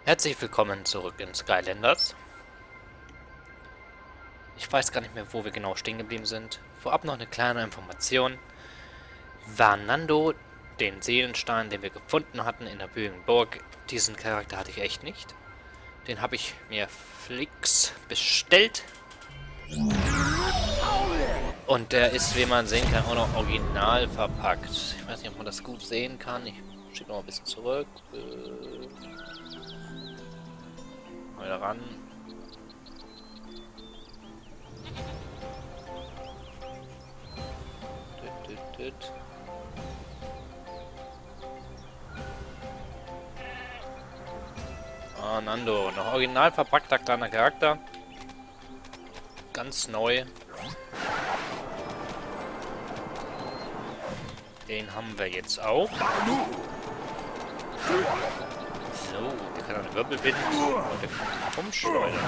Herzlich willkommen zurück in Skylanders. Ich weiß gar nicht mehr, wo wir genau stehen geblieben sind. Vorab noch eine kleine Information. Vanando, den Seelenstein, den wir gefunden hatten in der Bögenburg, diesen Charakter hatte ich echt nicht. Den habe ich mir fix bestellt. Und der ist, wie man sehen kann, auch noch original verpackt. Ich weiß nicht, ob man das gut sehen kann. Ich schiebe noch ein bisschen zurück. Mal ran. Ah, Nando, noch original verpackter kleiner Charakter. Ganz neu. Den haben wir jetzt auch. So, der kann eine Wirbel binden und der kann sich umschleudern.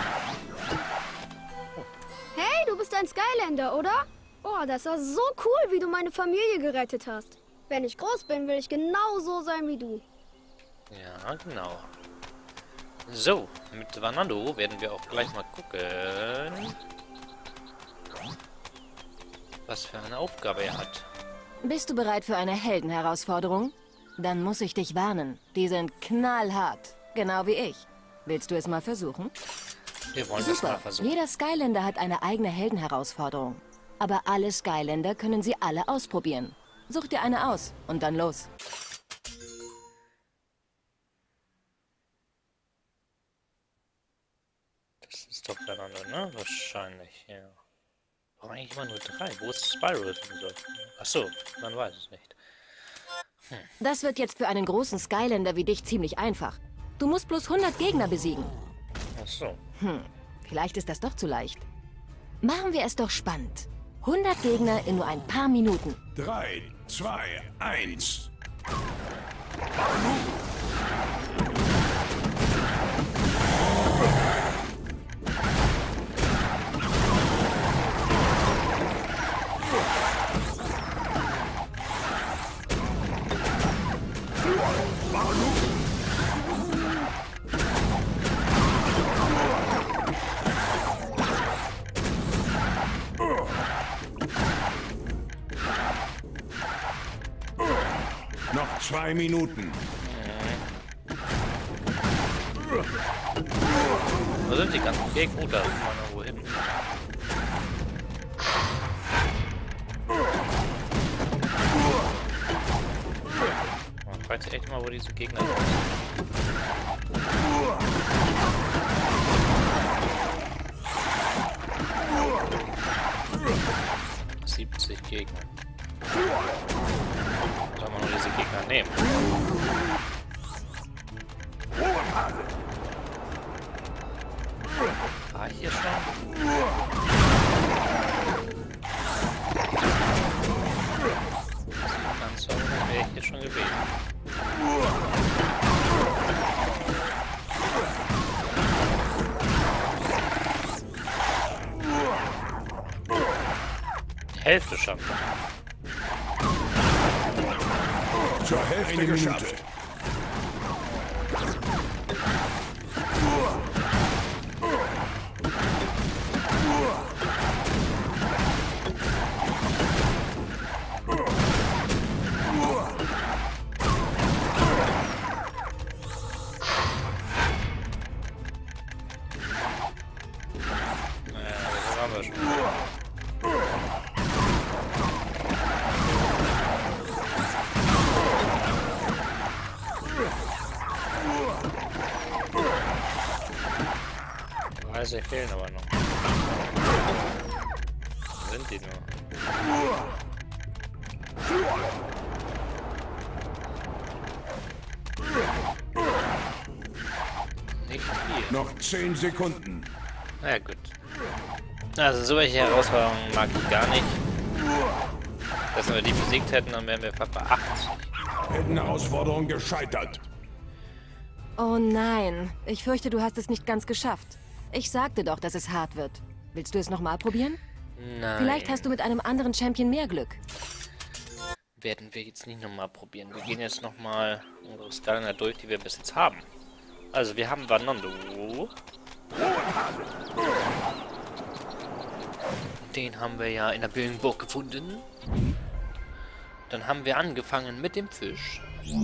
Hey, du bist ein Skylander, oder? Oh, das war so cool, wie du meine Familie gerettet hast. Wenn ich groß bin, will ich genau so sein wie du. Ja, genau. So, mit Vanando werden wir auch gleich mal gucken, was für eine Aufgabe er hat. Bist du bereit für eine Heldenherausforderung? Dann muss ich dich warnen. Die sind knallhart. Genau wie ich. Willst du es mal versuchen? Wir wollen das mal Super. versuchen. Jeder Skylander hat eine eigene Heldenherausforderung. Aber alle Skylander können sie alle ausprobieren. Such dir eine aus und dann los. Das ist doch Vanando, ne? Wahrscheinlich, ja. Warum eigentlich immer nur 3? Wo ist Spyro? Achso, man weiß es nicht. Das wird jetzt für einen großen Skylander wie dich ziemlich einfach. Du musst bloß 100 Gegner besiegen. Achso. Vielleicht ist das doch zu leicht. Machen wir es doch spannend. 100 Gegner in nur ein paar Minuten. 3, 2, 1. Noch 2 Minuten. Wo sind die ganzen Gegner? Oh, da ist man irgendwo hin. Man fragt sich echt mal, wo diese Gegner sind. 70 Gegner. Soll man nur diese Gegner nehmen? War ich hier schon? Ganz so wäre ich hier schon gewesen. Die Hälfte schaffen. Zur Hälfte geschafft. Naja, das haben wir schon. Sie fehlen aber noch. Wo sind die nur? Nicht hier. Noch 10 Sekunden. Na ja, gut. Also so welche Herausforderungen mag ich gar nicht. Dass wir die besiegt hätten, dann wären wir fast bei 80. Heldenherausforderung gescheitert. Oh nein, ich fürchte, du hast es nicht ganz geschafft. Ich sagte doch, dass es hart wird. Willst du es nochmal probieren? Nein. Vielleicht hast du mit einem anderen Champion mehr Glück. Werden wir jetzt nicht nochmal probieren. Wir gehen jetzt nochmal unsere Skylander durch, die wir bis jetzt haben. Also, wir haben Vanando. Den haben wir ja in der Bögenburg gefunden. Dann haben wir angefangen mit dem Fisch.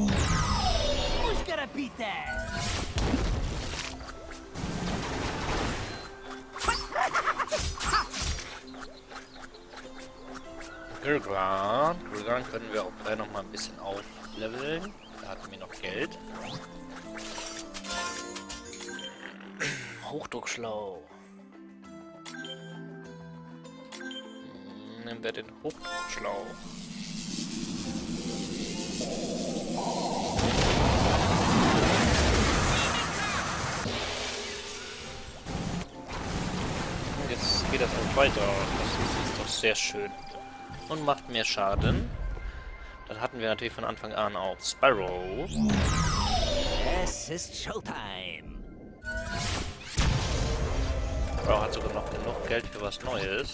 Gilgran können wir auch gleich noch mal ein bisschen aufleveln. Da hatten wir noch Geld. Hochdruckschlauch. Nehmen wir den Hochdruckschlauch. Und jetzt geht das auch weiter. Das ist doch sehr schön. Und macht mehr Schaden. Dann hatten wir natürlich von Anfang an auch Spyro. Es ist Showtime. Spyro hat sogar noch genug Geld für was Neues.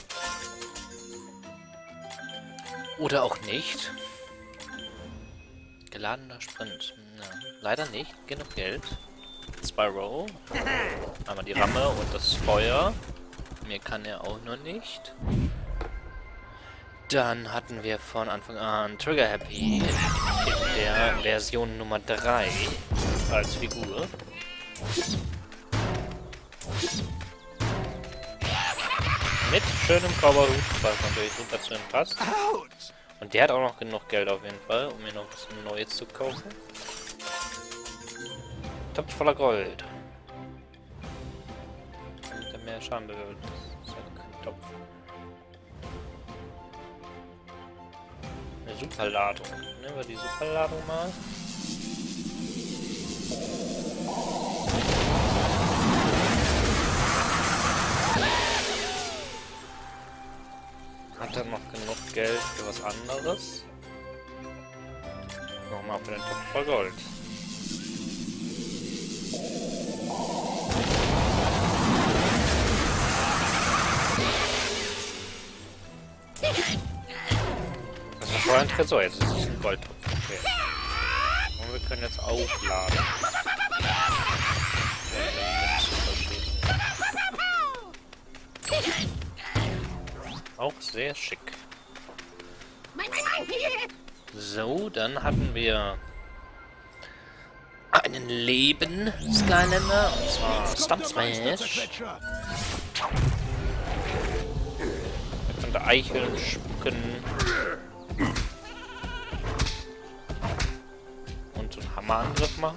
Oder auch nicht. Geladener Sprint. Ja, leider nicht. Genug Geld. Spyro. Einmal die Ramme und das Feuer. Mehr kann er auch noch nicht. Dann hatten wir von Anfang an Trigger Happy in der Version Nummer 3 als Figur. Mit schönem Cowboyhut, was natürlich super zu ihm passt. Und der hat auch noch genug Geld auf jeden Fall, um mir noch was Neues zu kaufen. Topf voller Gold. Damit er mehr Schaden bewirkt. Das ist ja kein Topf. Eine Superladung. Nehmen wir die Superladung mal. Hat er noch genug Geld für was anderes? Nochmal für den Topf voll Gold. Das war vorher ein Tresor, jetzt ist es ein Goldtopf. Okay. Und wir können jetzt aufladen. Auch sehr schick. So, dann hatten wir einen Leben Skylander, und zwar Stunt Smash. Er konnte Eicheln spucken. Und so einen Hammerangriff machen.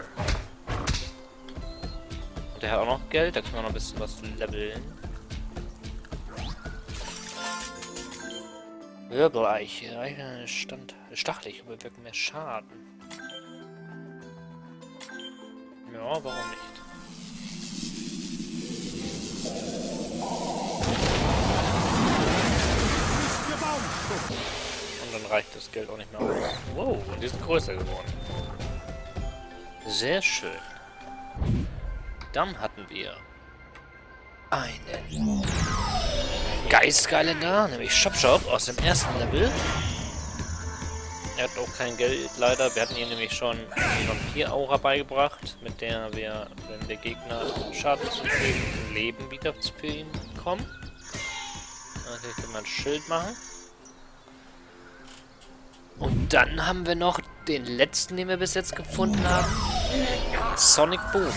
Und der hat auch noch Geld, da können wir noch ein bisschen was leveln. Wirbeleiche, stachelig, bewirken mehr Schaden. Ja, warum nicht? Und dann reicht das Geld auch nicht mehr aus. Wow, und die sind größer geworden. Sehr schön. Dann hatten wir einen Geist Skylander, nämlich Shop aus dem ersten Level. Er hat auch kein Geld, leider. Wir hatten ihm nämlich schon die Vampir-Aura beigebracht, mit der wir, wenn der Gegner Schaden zufügen, ein Leben wieder für ihn bekommen. Natürlich können wir ein Schild machen. Und dann haben wir noch den letzten, den wir bis jetzt gefunden haben. Sonic Boom.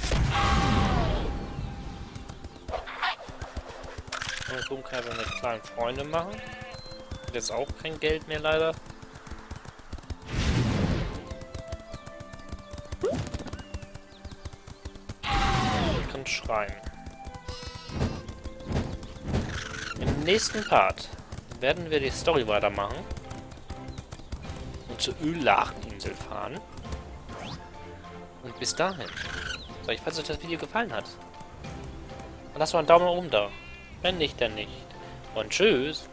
Sonic Boom kann er mit kleinen Freunde machen. Hat jetzt auch kein Geld mehr, leider. Und kann schreien. Im nächsten Part werden wir die Story weitermachen und zur Öllacheninsel fahren. Und bis dahin sag ich, falls euch das Video gefallen hat, lasst doch einen Daumen nach oben da. Wenn nicht, dann nicht. Und tschüss.